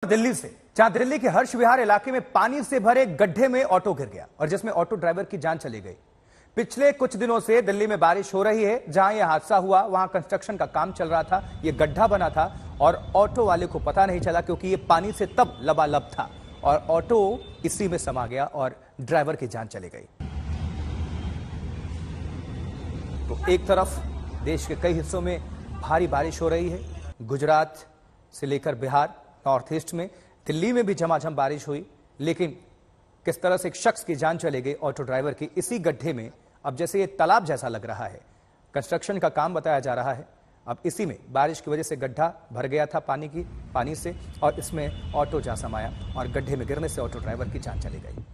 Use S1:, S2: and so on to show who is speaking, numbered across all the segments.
S1: दिल्ली से, जहां दिल्ली के हर्ष विहार इलाके में पानी से भरे गड्ढे में ऑटो गिर गया और जिसमें ऑटो ड्राइवर की जान चली गई। पिछले कुछ दिनों से दिल्ली में बारिश हो रही है। जहां यह हादसा हुआ वहां कंस्ट्रक्शन का काम चल रहा था, यह गड्ढा बना था और ऑटो वाले को पता नहीं चला क्योंकि यह पानी से तब लबालब था और ऑटो इसी में समा गया और ड्राइवर की जान चली गई। तो एक तरफ देश के कई हिस्सों में भारी बारिश हो रही है, गुजरात से लेकर बिहार, नॉर्थ ईस्ट में, दिल्ली में भी झमाझम बारिश हुई, लेकिन किस तरह से एक शख्स की जान चली गई ऑटो ड्राइवर की इसी गड्ढे में। अब जैसे ये तालाब जैसा लग रहा है, कंस्ट्रक्शन का काम बताया जा रहा है। अब इसी में बारिश की वजह से गड्ढा भर गया था पानी से और इसमें ऑटो जा समाया और गड्ढे में गिरने से ऑटो ड्राइवर की जान चली गई।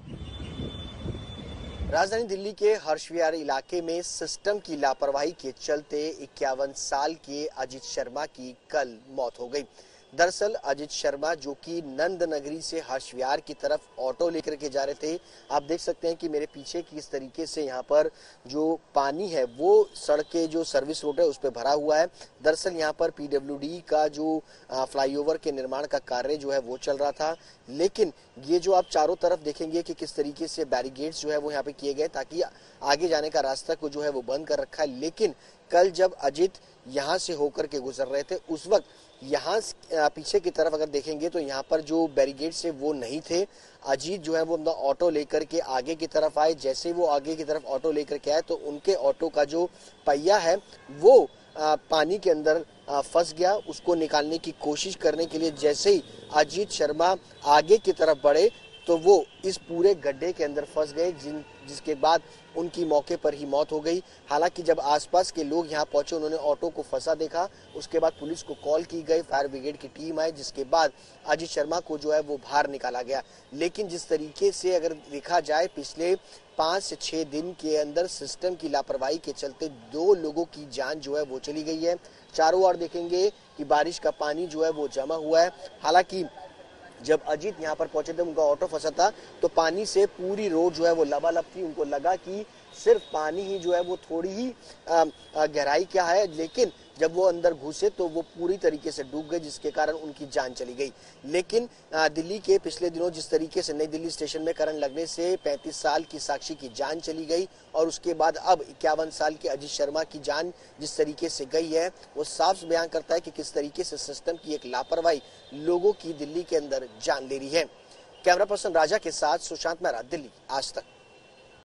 S2: राजधानी दिल्ली के हर्ष विहार इलाके में सिस्टम की लापरवाही के चलते 51 साल के अजित शर्मा की कल मौत हो गई। दरअसल अजित शर्मा जो कि नंद नगरी से हर्ष विहार की तरफ ऑटो लेकर के जा रहे थे। आप देख सकते हैं कि मेरे पीछे किस तरीके से यहाँ पर जो पानी है वो सड़क के जो सर्विस रोड है उस पर भरा हुआ है। दरअसल यहाँ पर पीडब्ल्यूडी का जो फ्लाईओवर के निर्माण का कार्य जो है वो चल रहा था, लेकिन ये जो आप चारों तरफ देखेंगे कि किस तरीके से बैरिकेड्स जो है वो यहाँ पे किए गए ताकि आगे जाने का रास्ता को जो है वो बंद कर रखा है। लेकिन कल जब अजित यहाँ से होकर के गुजर रहे थे उस वक्त यहाँ पीछे की तरफ अगर देखेंगे तो यहाँ पर जो बैरिकेड्स है वो नहीं थे। अजीत जो है वो अपना ऑटो लेकर के आगे की तरफ आए। जैसे वो आगे की तरफ ऑटो लेकर के आए तो उनके ऑटो का जो पहिया है वो पानी के अंदर फंस गया। उसको निकालने की कोशिश करने के लिए जैसे ही अजीत शर्मा आगे की तरफ बढ़े तो वो इस पूरे गड्ढे के अंदर फंस गए, जिसके बाद उनकी मौके पर ही मौत हो गई। हालांकि जब आसपास के लोग यहाँ पहुंचे उन्होंने ऑटो को फंसा देखा। उसके बाद पुलिस को कॉल की गई, फायर ब्रिगेड की टीम आई, जिसके बाद अजित शर्मा को जो है वो बाहर निकाला गया। लेकिन जिस तरीके से अगर देखा जाए पिछले 5 से 6 दिन के अंदर सिस्टम की लापरवाही के चलते 2 लोगों की जान जो है वो चली गई है। चारों ओर देखेंगे कि बारिश का पानी जो है वो जमा हुआ है। हालांकि जब अजीत यहाँ पर पहुंचे थे उनका ऑटो फंसा था तो पानी से पूरी रोड जो है वो लबालब थी। उनको लगा कि सिर्फ पानी ही जो है वो थोड़ी ही गहराई क्या है, लेकिन जब वो अंदर घुसे तो वो पूरी तरीके से डूब गए, जिसके कारण उनकी जान चली गई। लेकिन दिल्ली के पिछले दिनों जिस तरीके से नई दिल्ली स्टेशन में करंट लगने से 35 साल की साक्षी की जान चली गई और उसके बाद अब 51 साल के अजित शर्मा की जान जिस तरीके से गई है वो साफ बयान करता है कि किस तरीके से सिस्टम की एक लापरवाही लोगों की दिल्ली के अंदर जान ले रही है। कैमरा पर्सन राजा के साथ सुशांत मेहरा, दिल्ली आज तक।